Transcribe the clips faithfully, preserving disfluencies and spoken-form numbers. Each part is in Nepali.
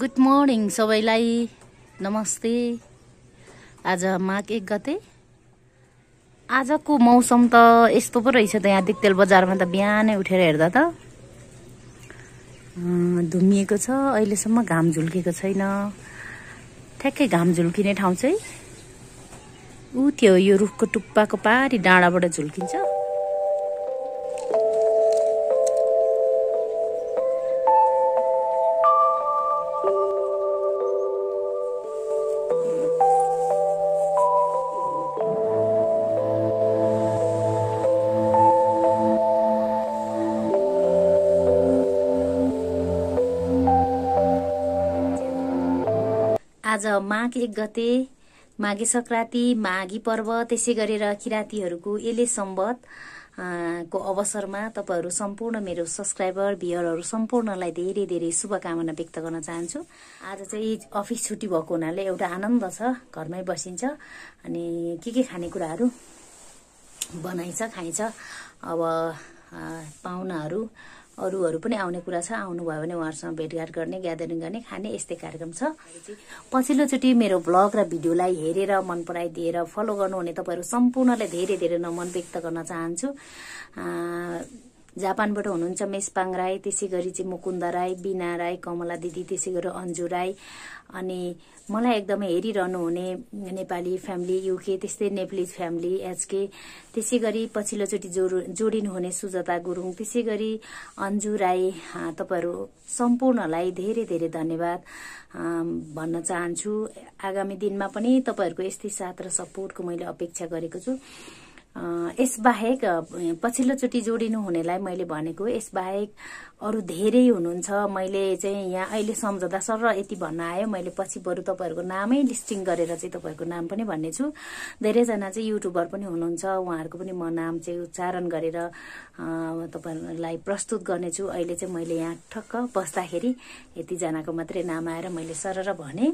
गुड मर्निङ सबैलाई नमस्ते। आज माघ एक गते। आजको मौसम त यस्तो पो रहेछ त यहाँ दिक्तेल बजारमा त बिहानै उठेर हेर्दा त धुम्मिएको छ। अहिलेसम्म घाम झुल्केको छैन। ठ्याक्कै घाम झुल्किने ठाउँ चाहिँ ऊ त्यो यो रुखको टुप्पाको पारी डाँडाबाट झुल्किन्छ। आज माघ एक गते, माघे संक्रान्ति, माघी पर्व, त्यसै गरेर किरातीहरूको एले सम्बत को अवसरमा तपाईहरू सम्पूर्ण मेरो सब्सक्राइबर भियरहरू सम्पूर्णलाई धेरै धेरै शुभकामना व्यक्त गर्न चाहन्छु। आज चाहिँ अफिस छुट्टी भएको हुनाले एउटा आनन्द छ, घरमै बसिन्छ अनि के के खानेकुराहरू बनाइन्छ खाइन्छ। अब पाहुनाहरू अरूहरू पनि आउने कुरा छ, आउनुभयो भने उहाँहरूसँग भेटघाट गर्ने, ग्यादरिङ गर्ने, खाने यस्तै कार्यक्रम छ। पछिल्लोचोटि मेरो भ्लग र भिडियोलाई हेरेर मन पराइदिएर फलो गर्नुहुने तपाईँहरू सम्पूर्णलाई धेरै धेरै नमन व्यक्त गर्न चाहन्छु। जापानबाट हुनुहुन्छ मेसपाङ राई, त्यसै गरी चाहिँ मुकुन्द राई, बिना राई, कमला दिदी, त्यसै गरी अन्जु राई, अनि मलाई एकदमै हेरिरहनु हुने नेपाली फ्यामिली युके, त्यस्तै नेपाली फ्यामिली एचके, त्यसै गरी पछिल्लोचोटि जोड जोडिनुहुने सुजाता गुरुङ, त्यसै गरी अन्जु राई, तपाईँहरू सम्पूर्णलाई धेरै धेरै धन्यवाद भन्न चाहन्छु। आगामी दिनमा पनि तपाईँहरूको यस्तै साथ र सपोर्टको मैले अपेक्षा गरेको छु। यसबाहेक पछिल्लोचोटि जोडिनु हुनेलाई मैले भनेको यसबाहेक अरू धेरै हुनुहुन्छ। मैले चाहिँ यहाँ अहिले सम्झदा सर यति भन्न आयो, मैले पछि बरु तपाईँहरूको नामै लिस्टिङ गरेर चाहिँ तपाईँहरूको नाम पनि भन्नेछु। धेरैजना चाहिँ युट्युबर पनि हुनुहुन्छ, उहाँहरूको पनि म नाम चाहिँ उच्चारण गरेर तपाईँहरूलाई प्रस्तुत गर्नेछु। अहिले चाहिँ मैले यहाँ ठक्क बस्दाखेरि यतिजनाको मात्रै नाम आएर मैले सरर भने।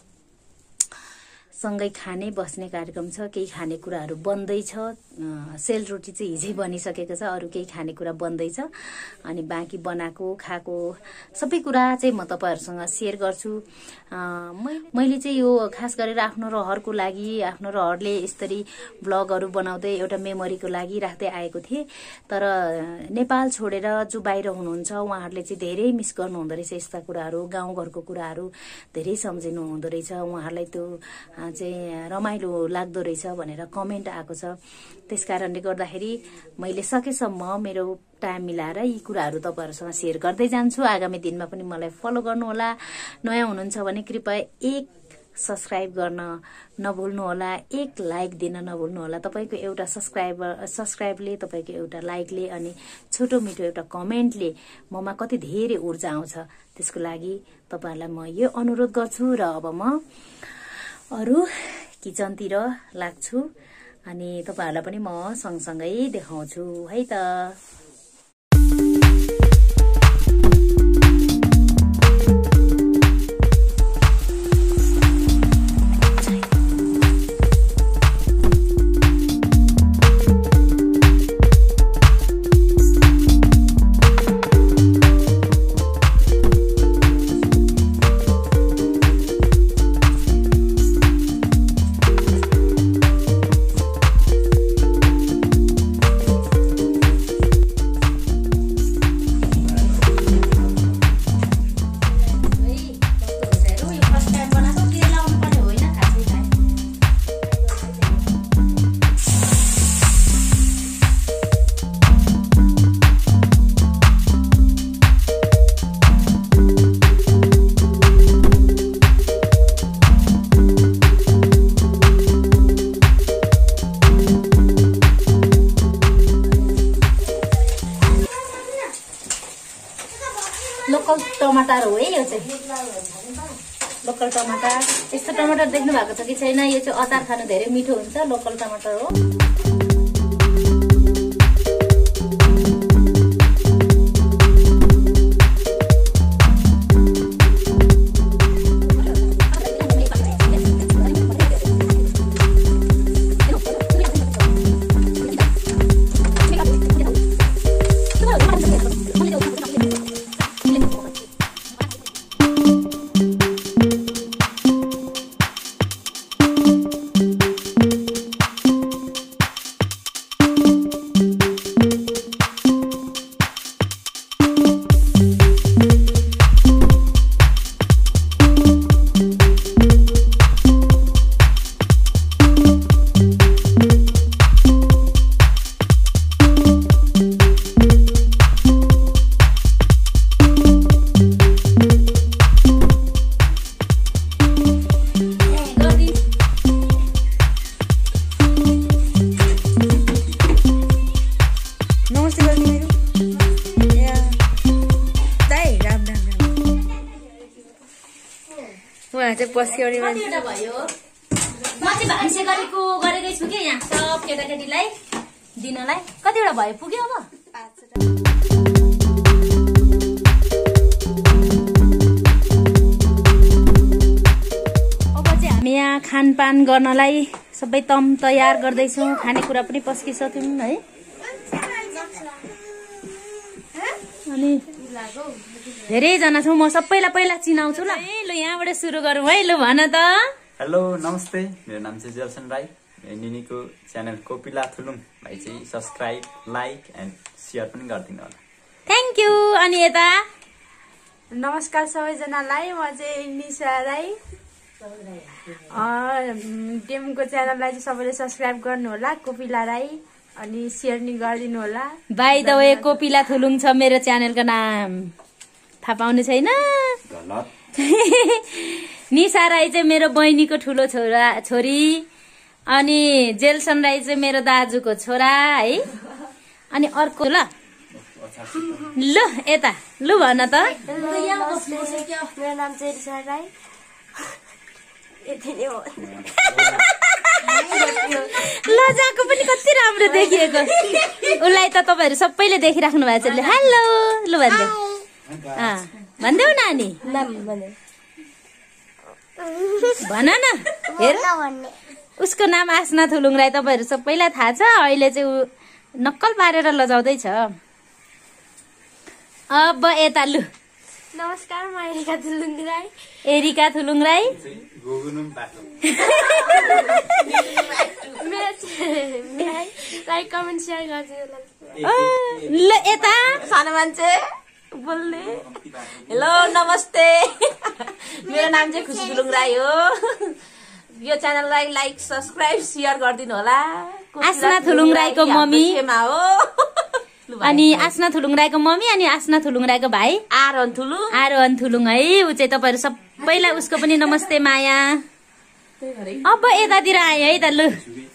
सँगै खाने बस्ने कार्यक्रम छ, केही खानेकुराहरू बन्दैछ। सेलरोटी चाहिँ हिजै बनिसकेको छ, अरू केही खानेकुरा बन्दैछ अनि बाँकी बनाएको खाएको सबै कुरा चाहिँ म तपाईँहरूसँग सेयर गर्छु। मैले चाहिँ यो खास गरेर आफ्नो रहरको लागि, आफ्नो रहरले यसरी ब्लगहरू बनाउँदै एउटा मेमोरीको लागि राख्दै आएको थिएँ। तर नेपाल छोडेर जो बाहिर हुनुहुन्छ उहाँहरूले चाहिँ धेरै मिस गर्नुहुँदो रहेछ यस्ता कुराहरू, गाउँघरको कुराहरू धेरै सम्झिनु हुँदो रहेछ। उहाँहरूलाई त्यो चाहिँ रमाइलो लाग्दो रहेछ भनेर कमेन्ट आएको छ। त्यस कारणले गर्दाखेरि मैले सकेसम्म मेरो टाइम मिलाएर यी कुराहरू तपाईँहरूसँग सेयर गर्दै जान्छु। आगामी दिनमा पनि मलाई फलो गर्नुहोला। नयाँ हुनुहुन्छ भने कृपया एक सब्सक्राइब गर्न नभुल्नुहोला, एक लाइक दिन नभुल्नुहोला। तपाईँको एउटा सब्सक्राइबर सब्सक्राइबले, तपाईँको एउटा लाइकले अनि छोटो मिठो एउटा कमेन्टले ममा कति धेरै ऊर्जा आउँछ। त्यसको लागि तपाईँहरूलाई म यो अनुरोध गर्छु। र अब म अरू किचनतिर लाग्छु अनि तपाईँहरूलाई पनि म सँगसँगै देखाउँछु है त। लोकल टमाटर हो है, यो चाहिँ लोकल टमाटर। यस्तो टमाटर देख्नु भएको छ कि छैन? यो चाहिँ अचार खानु धेरै मिठो हुन्छ, लोकल टमाटर हो। चाहिँ पस्क्याउने मान्छे कतिवटा भयो म चाहिँ भान्से गरेको गरेकै छु कि यहाँ सब केटाकेटीलाई दिनलाई कतिवटा भयो पुग्यो अब अब चाहिँ हामी यहाँ खानपान गर्नलाई सबै तम तयार गर्दैछौँ खानेकुरा पनि पस्किसक्यौँ है अनि धेरैजना छौँ म सबैलाई पहिला चिनाउँछु ल ल यहाँबाट सुरु गरौँ है ल भन त हेलो नमस्ते मेरो नाम चाहिँ जेल्सन राई निनीको च्यानल कोपिला थुलुङ भाइ चाहिँ सब्सक्राइब लाइक एन्ड सेयर पनि गरिदिनु होला थ्याङ्क यू अनि यता नमस्कार सबैजनालाई म चाहिँ निशा राई टेमको च्यानललाई चाहिँ सबैले सब्सक्राइब गर्नु होला कोपिला राई अनि सेयर नि गरिदिनु होला बाइ द वे कोपिला थुलुङ छ मेरो च्यानलको नाम थाहा पाउनु छैन निशा राई चाहिँ मेरो बहिनीको ठुलो छोरा छोरी अनि जेल्सन राई चाहिँ मेरो दाजुको छोरा है अनि अर्को ल ल यता लु भन त मेरो नाम चाहिँ रिसा राई लजाको पनि कति राम्रो देखिएको उसलाई त तपाईँहरू सबैले देखिराख्नु भएको छ हेलो लु भन्दै भन्देऊ नानी भन न हेर उसको नाम आसना थुलुङ राई तपाईँहरू सबैलाई थाहा छ अहिले चाहिँ ऊ नक्कल पारेर लजाउँदैछ अब यता लु नमस्कार म Erika Thulung Rai Erika Thulung Rai like comment share गरिदिनु ल यता सानो मान्छे बोल्ने हेलो नमस्ते मेरो नाम चाहिँ खुसी थुलुङ राई हो यो च्यानललाई लाइक सब्सक्राइब सेयर गरिदिनु होला आसना थुलुङ राईको मम्मी हो अनि आसना थुलुङ राईको मम्मी अनि आसना थुलुङ राईको भाइ आरोहन थुलुङ आरोहन थुलुङ है ऊ चाहिँ तपाईँहरू सबैलाई उसको पनि नमस्ते माया अब यतातिर आयो है त लु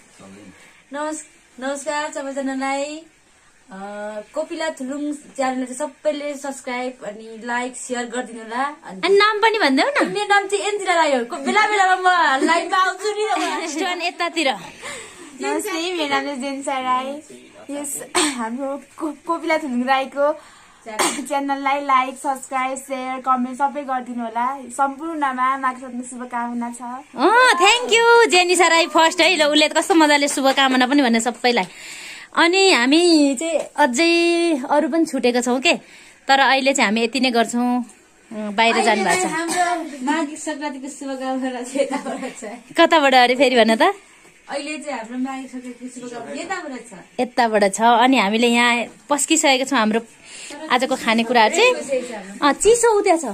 नमस्कार सबैजनालाई कोपिला थुलुङ च्यानल चाहिँ सबैले सब्सक्राइब अनि लाइक सेयर गरिदिनु होला अनि नाम पनि भन्देऊ न मेरो नाम चाहिँ एन्जिला राई हो बेला बेलामा म लाइभमा आउँछु नि यतातिर नमस्ते मेरो नाम चाहिँ जेन्सा राई यस हाम्रो कोपिला थुलुङ राईको च्यानललाई लाइक सब्सक्राइब सेयर कमेन्ट सबै गरिदिनु होला सम्पूर्णमा माघसङ्क्रान्तिको शुभकामना छ thank you Jenisa Rai first है ल उसले कस्तो मजाले शुभकामना पनि भने सबैलाई अनि हामी चाहिँ अझै अरू पनि छुटेको छौँ के तर अहिले चाहिँ हामी यति नै गर्छौँ बाहिर जानु भएको छ माघ सङ्क्रान्तिको शुभकामना चाहिँ यताबाट छ कताबाट अरे फेरि भन त अहिले चाहिँ हाम्रो माघ सङ्क्रान्तिको शुभकामना यताबाट छ यताबाट छ अनि हामीले यहाँ पस्किसकेको छौँ हाम्रो आजको खानेकुराहरू चाहिँ चिसो उता छ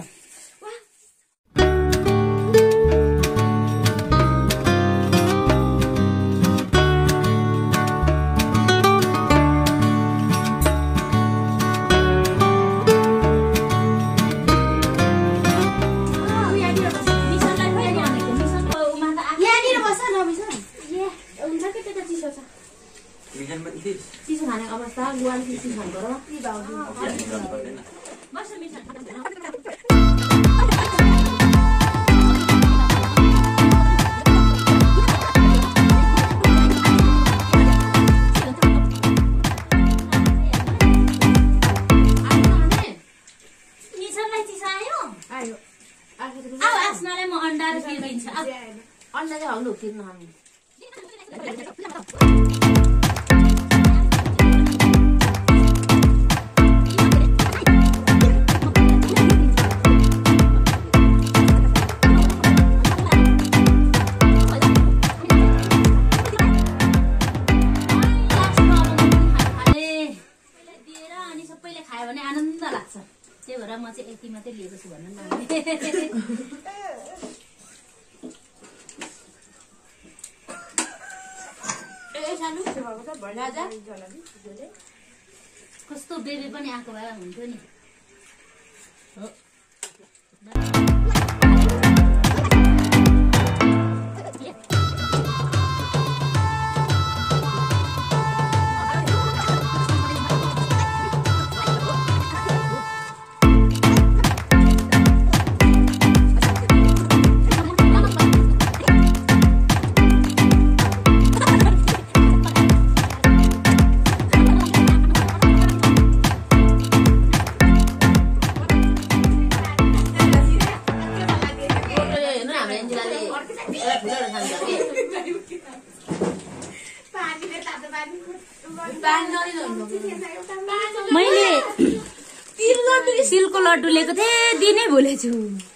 चिसो खाने अवस्था गुवान चिसो खाने आसनालाई म अन्डा र खिर दिन्छु अन्डा चाहिँ हाल्नु खिर नखानु त्यही भएर म चाहिँ यति मात्रै लिएको छु भन्नु न कस्तो बेबी पनि आएको भए हुन्थ्यो नि मैले तिलको लड्डु लिएको थिएँ, दिनै भुलेछु।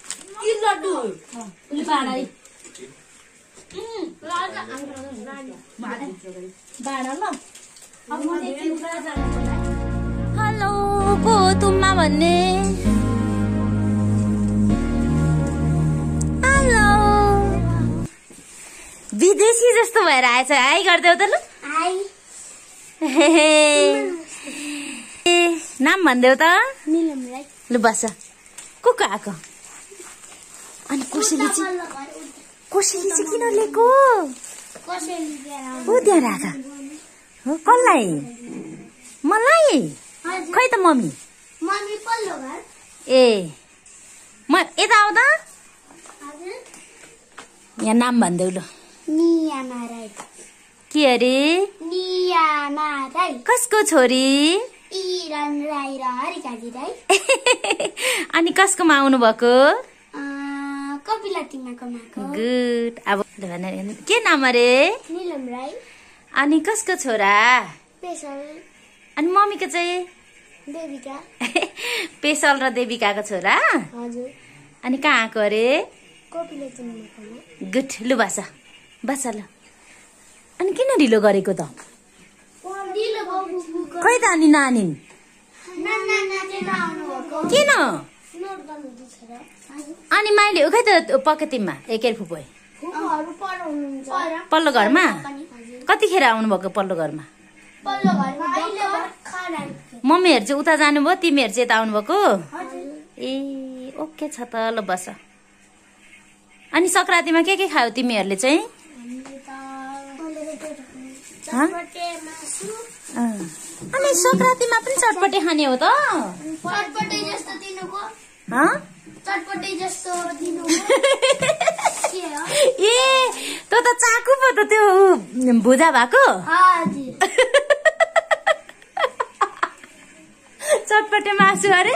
हेलो को तुम्मा भन्ने? हेलो विदेशी जस्तो भएर आएछ। हाई गरिदेऊ त लु। ए नाम भनिदेऊ त। निलम राई। लु बस। को को आएको? अनि कसैले चाहिँ कसैले चाहिँ किन लिएको? ऊ त्यहाँ राख। हो कसलाई? मलाई? खै त मम्मी? मम्मी पल्लो घर। ए म यता आऊ त। यहाँ नाम भनिदेऊ लु। नियामा राई। के अरे? नियामा राई। कसको छोरी? इरन राई र हरिकाजी राई। अनि कसकोमा आउनु भएको? कपिला तिमाको माको। गुड। अब के नाम अरे? निलम राई। अनि कसको छोरा? पेशल। अनि मम्मीको चाहिँ? देविका। पेशल र देविकाको छोरा? हजुर। अनि कहाँ आएको अरे? कपिला तिमाको। गुड। लु बस बस ल। अनि किन ढिलो गरेको त? खै त अनि नानी किन? अनि माइले खै त पकेतिममा एकै फुपै पल्लो घरमा कतिखेर आउनुभएको? पल्लो घरमा मम्मीहरू चाहिँ उता जानुभयो, तिमीहरू चाहिँ यता आउनुभएको? ए ओके छ त। ल बस। अनि सङ्क्रान्तिमा के के खायो तिमीहरूले चाहिँ? अनि सङ्क्रान्तिमा पनि चटपटे खाने हो त? चटपटे जस्तो दिनुको। चटपटे जस्तो दिनु। ए त त चाकु पो त त्यो भुजा भएको? हजुर। चटपटे मासु अरे?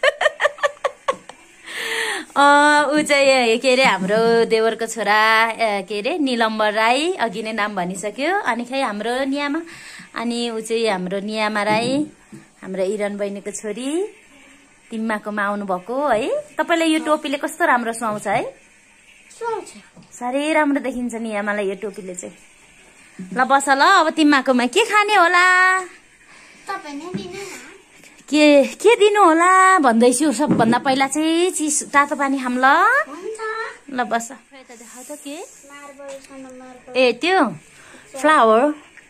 ऊ चाहिँ के अरे हाम्रो देवरको छोरा के अरे निलम्बर राई, अघि नै नाम भनिसक्यो। अनि खै हाम्रो नियामा, अनि ऊ चाहिँ हाम्रो नियामा राई, हाम्रो इरन बहिनीको छोरी तिम्माकोमा आउनु भएको है। तपाईँलाई यो टोपीले कस्तो राम्रो सुहाउँछ है? साह्रै राम्रो देखिन्छ नियामालाई यो टोपीले चाहिँ। ल बस ल। अब तिम्माकोमा के खाने होला? के के दिनु होला भन्दैछु। सबभन्दा पहिला चाहिँ चिस तातो पानी खाम ल। ल बस। देखाउ त के? ए त्यो फ्लावर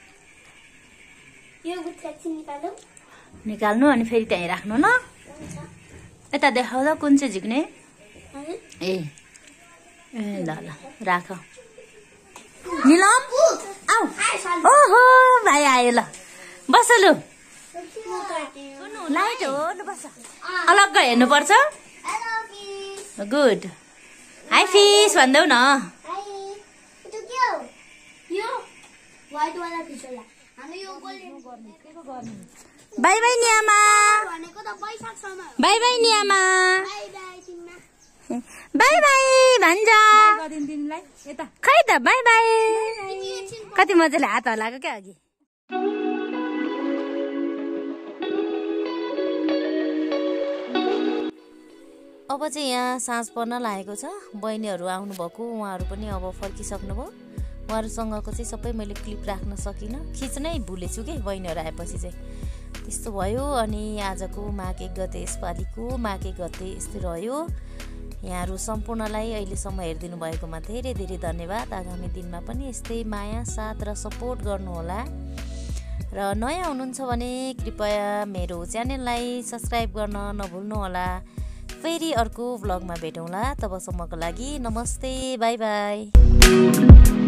निकाल्नु अनि फेरि त्यहीँ राख्नु ल। यता देखाउ त कुन चाहिँ झिक्ने? ए ए ल ल राख। निलम आऊ। ओहो भाइ आयो। ल बस लु। लाइट हो। लु बस। अलग्ग हेर्नुपर्छ। गुड। हाई फिस भन्देऊ न। बाई बाई नियामा। बाई बाई नियामा। बाई बाई भन्छ। खै त बाई बाई। कति मजाले हात हल्लाएको क्या अघि। अब चाहिँ यहाँ साँझ पर्न लागेको छ। बहिनीहरू आउनुभएको, उहाँहरू पनि अब फर्किसक्नुभयो। उहाँहरूसँगको चाहिँ सबै मैले क्लिप राख्न सकिनँ, खिच्नै भुलेछु कि बहिनीहरू आएपछि चाहिँ त्यस्तो भयो। अनि आजको माघ एक गते, यसपालिको माघ एक गते यस्तै रह्यो। यहाँहरू सम्पूर्णलाई अहिलेसम्म हेरिदिनु भएकोमा धेरै धेरै धन्यवाद। आगामी दिनमा पनि यस्तै माया साथ र सपोर्ट गर्नुहोला। र नयाँ हुनुहुन्छ भने कृपया मेरो च्यानललाई सब्सक्राइब गर्न नभुल्नुहोला। फेरि अर्को भ्लगमा भेटौँला। तबसम्मको लागि नमस्ते, बाई बाई।